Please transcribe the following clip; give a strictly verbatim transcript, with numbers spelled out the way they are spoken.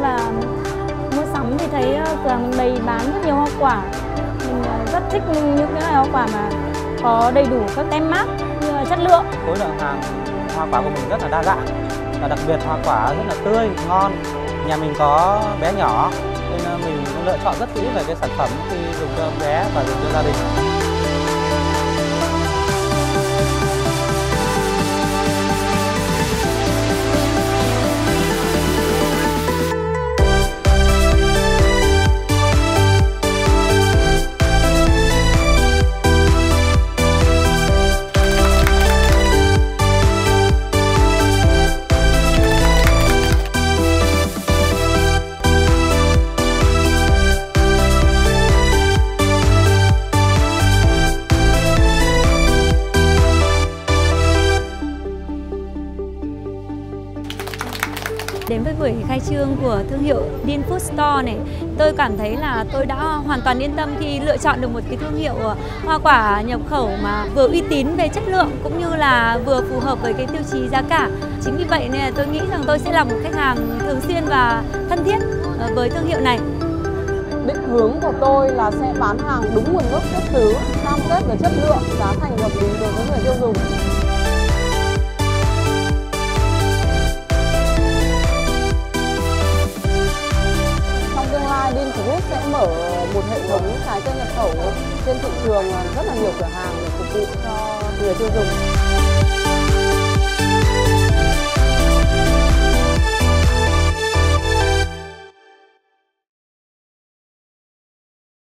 và mua sắm thì thấy cửa hàng mình bày bán rất nhiều hoa quả. Mình rất thích những cái loại hoa quả mà có đầy đủ các tem mác như là chất lượng. Khối lượng hàng hoa quả của mình rất là đa dạng, và đặc biệt hoa quả rất là tươi, ngon. Nhà mình có bé nhỏ nên mình cũng lựa chọn rất kỹ về cái sản phẩm khi dùng cho bé và dùng cho gia đình. Đến với buổi khai trương của thương hiệu Dean Food Store này, tôi cảm thấy là tôi đã hoàn toàn yên tâm khi lựa chọn được một cái thương hiệu hoa quả nhập khẩu mà vừa uy tín về chất lượng cũng như là vừa phù hợp với cái tiêu chí giá cả. Chính vì vậy nên là tôi nghĩ rằng tôi sẽ là một khách hàng thường xuyên và thân thiết với thương hiệu này. Định hướng của tôi là sẽ bán hàng đúng nguồn gốc xuất xứ, cam kết về chất lượng, giá thành hợp lý đối với người tiêu dùng. Dean Food sẽ mở một hệ thống trái cây nhập khẩu trên thị trường rất là nhiều cửa hàng để phục vụ cho người tiêu dùng.